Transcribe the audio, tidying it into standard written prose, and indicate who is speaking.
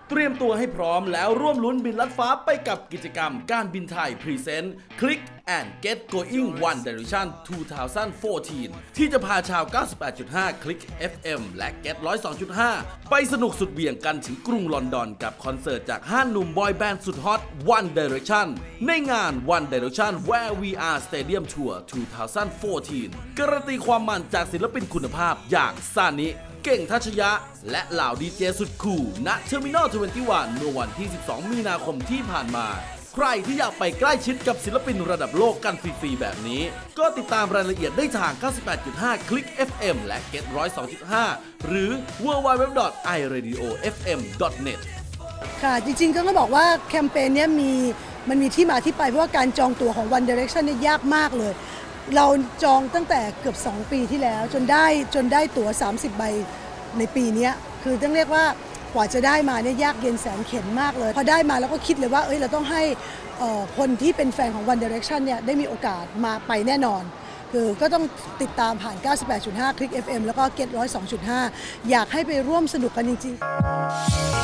Speaker 1: เตรียมตัวให้พร้อมแล้วร่วมลุ้นบินลัดฟ้าไปกับกิจกรรมการบินไทยพรีเซนต์ Click and Get Going One Direction 2014 ที่จะพาชาว 98.5 Click FM และ Get 102.5 ไปสนุกสุดเหวี่ยงกันถึงกรุงลอนดอนกับคอนเสิร์ตจาก5 หนุ่มบอยแบนด์สุดฮอต One Direction ในงาน One Direction Where We Are Stadium Tour 2014 การันตีความมันจากศิลปินคุณภาพอย่างซานิเก่งทัชยะและเหล่าดีเจสุดคูลณ Terminal 21 เมื่อวันที่ 12 มีนาคมที่ผ่านมาใครที่อยากไปใกล้ชิดกับศิลปินระดับโลกกันฟรีๆแบบนี้ก็ติดตามรายละเอียดได้ทาง 98.5 Click FM และ Get 102.5 หรือ www.iradiofm.net
Speaker 2: ค่ะจริงๆก็ต้องบอกว่าแคมเปญนี้มันมีที่มาที่ไปเพราะว่าการจองตั๋วของ One Direction เนี่ยยากมากเลยเราจองตั้งแต่เกือบ2 ปีที่แล้วจนได้ตั๋ว30 ใบในปีนี้คือต้องเรียกว่ากว่าจะได้มาเนี่ยยากเย็นแสนเข็ญมากเลยพอได้มาแล้วก็คิดเลยว่าเราต้องให้คนที่เป็นแฟนของ One Direction เนี่ยได้มีโอกาสมาไปแน่นอนคือก็ต้องติดตามผ่าน 98.5 Click FM แล้วก็ Get 102.5 อยากให้ไปร่วมสนุกกันจริงๆ